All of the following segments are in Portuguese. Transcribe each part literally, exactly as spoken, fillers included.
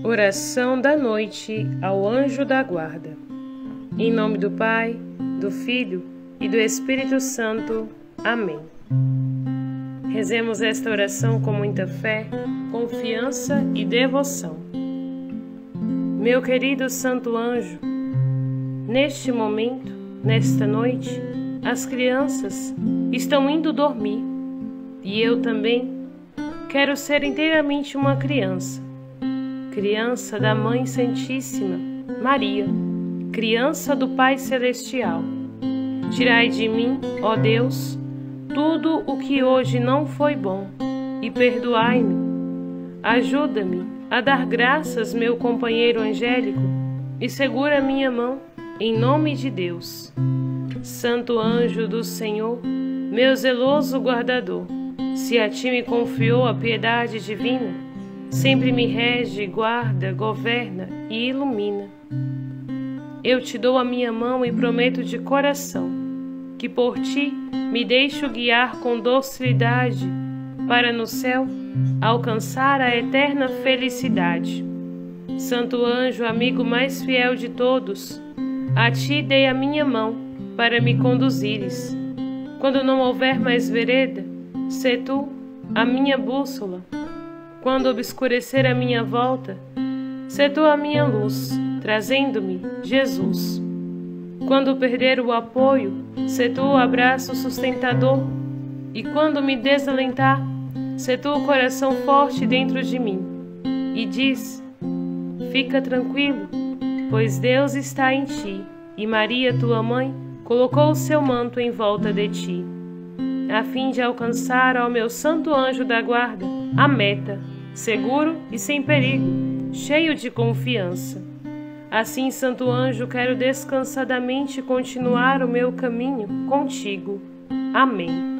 Oração da noite ao anjo da guarda. Em nome do Pai, do Filho e do Espírito Santo. Amém. Rezemos esta oração com muita fé, confiança e devoção. Meu querido Santo Anjo, neste momento, nesta noite, as crianças estão indo dormir e eu também quero ser inteiramente uma criança. Criança da Mãe Santíssima, Maria, criança do Pai Celestial. Tirai de mim, ó Deus, tudo o que hoje não foi bom e perdoai-me. Ajuda-me a dar graças, meu companheiro angélico, e segura minha mão, em nome de Deus. Santo anjo do Senhor, meu zeloso guardador, se a ti me confiou a piedade divina, sempre me rege, guarda, governa e ilumina. Eu te dou a minha mão e prometo de coração que por ti me deixo guiar com docilidade para no céu alcançar a eterna felicidade. Santo anjo, amigo mais fiel de todos, a ti dei a minha mão para me conduzires. Quando não houver mais vereda, sê tu a minha bússola. Quando obscurecer a minha volta, sê tu a minha luz, trazendo-me Jesus. Quando perder o apoio, sê tu o abraço sustentador. E quando me desalentar, sê tu o coração forte dentro de mim. E diz: fica tranquilo, pois Deus está em ti, e Maria, tua mãe, colocou o seu manto em volta de ti, a fim de alcançar ao meu santo anjo da guarda a meta, seguro e sem perigo, cheio de confiança. Assim, santo anjo, quero descansadamente continuar o meu caminho contigo. Amém.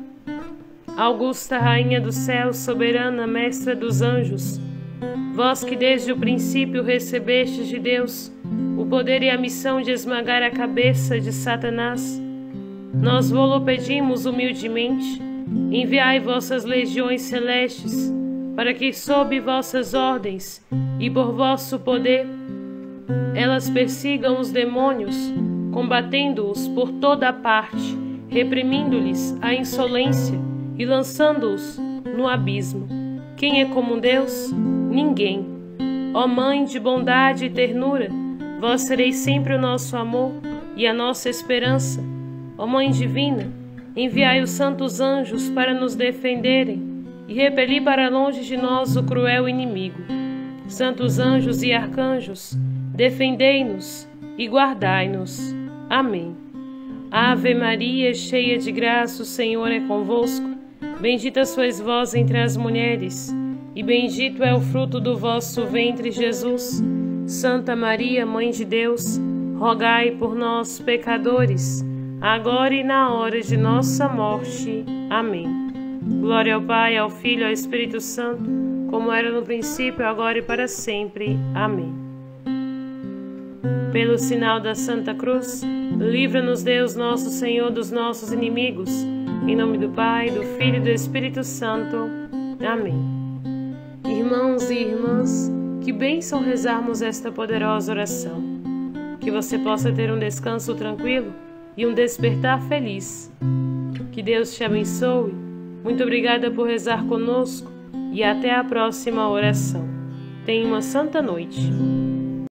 Augusta Rainha do céu, soberana mestra dos anjos, vós que desde o princípio recebestes de Deus o poder e a missão de esmagar a cabeça de Satanás, nós vô-lo pedimos humildemente, enviai vossas legiões celestes, para que sob vossas ordens e por vosso poder elas persigam os demônios, combatendo-os por toda a parte, reprimindo-lhes a insolência e lançando-os no abismo. Quem é como Deus? Ninguém. Ó Mãe de bondade e ternura, vós sereis sempre o nosso amor e a nossa esperança. Ó Mãe divina, enviai os santos anjos para nos defenderem e repeli para longe de nós o cruel inimigo. Santos anjos e arcanjos, defendei-nos e guardai-nos. Amém. Ave Maria, cheia de graça, o Senhor é convosco. Bendita sois vós entre as mulheres, e bendito é o fruto do vosso ventre, Jesus. Santa Maria, Mãe de Deus, rogai por nós, pecadores, agora e na hora de nossa morte. Amém. Glória ao Pai, ao Filho e ao Espírito Santo, como era no princípio, agora e para sempre. Amém. Pelo sinal da Santa Cruz, livra-nos Deus nosso Senhor dos nossos inimigos. Em nome do Pai, do Filho e do Espírito Santo. Amém. Irmãos e irmãs, que bênção rezarmos esta poderosa oração. Que você possa ter um descanso tranquilo e um despertar feliz. Que Deus te abençoe. Muito obrigada por rezar conosco e até a próxima oração. Tenha uma santa noite.